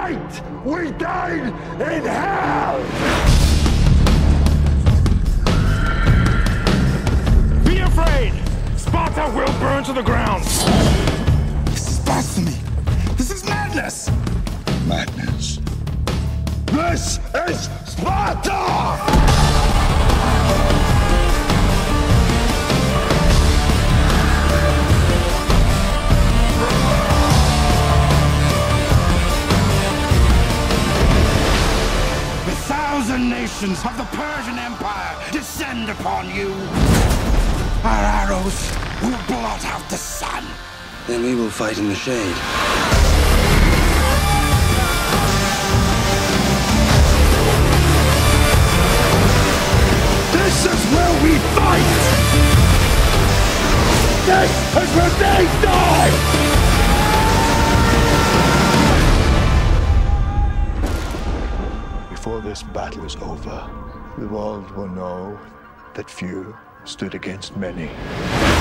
fight, we died in hell! Be afraid! Sparta will burn to the ground! This is blasphemy! This is madness! Madness. This is Sparta! The 1,000 nations of the Persian Empire descend upon you. Our arrows will blot out the sun. Then we will fight in the shade. This is where we fight! This is where they die! Before this battle is over, the world will know that few stood against many.